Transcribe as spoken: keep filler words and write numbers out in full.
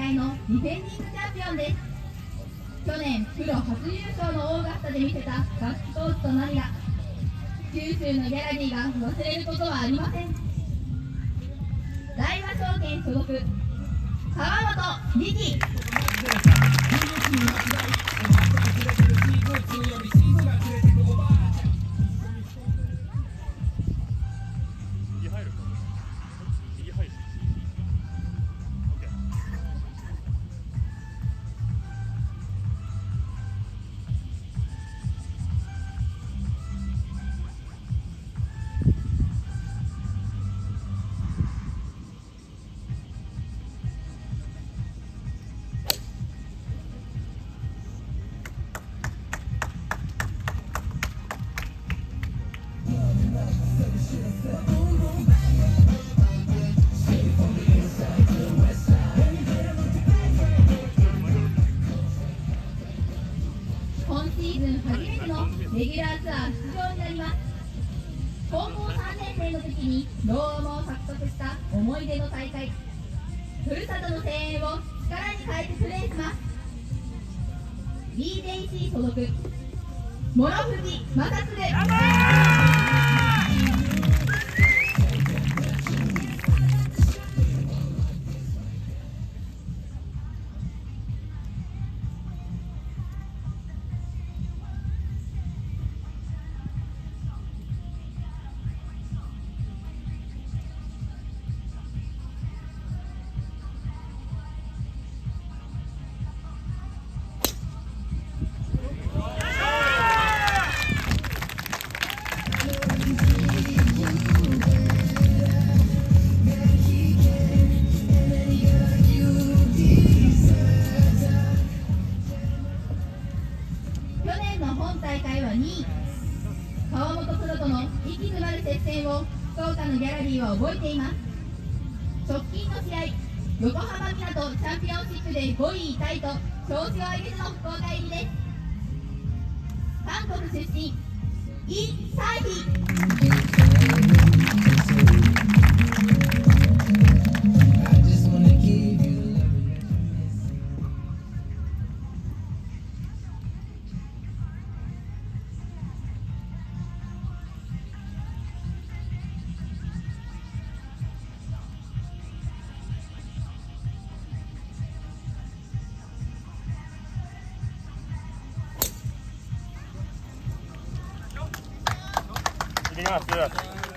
会のディフェンディングチャンピオンです。去年プロ初優勝のオーガスタで見せたガッツポーズと涙、九州のギャラリーが忘れることはありません。大和証券所属川本美希。今シーズン初めてのレギュラーツアー出場になります。高校さんねん生の時にローモを獲得した思い出の大会、ふるさとの声援を力に変えてプレーします。 ビージェーシー 所属諸藤正嗣。本大会はにい、川本プロとの息詰まる接戦を福岡のギャラリーは覚えています。直近の試合、横浜みなとチャンピオンシップでごいタイと調子を上げての福岡入りです。韓国出身、イ・サイヒ。 いきます。